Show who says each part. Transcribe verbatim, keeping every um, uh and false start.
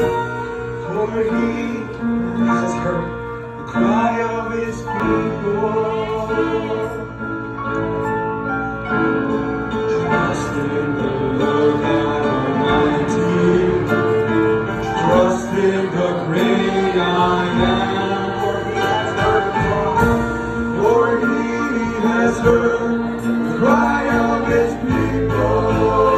Speaker 1: For he has heard the cry of his people. Trust in the Lord God Almighty. Trust in the great I am. For he has heard the cry of his people.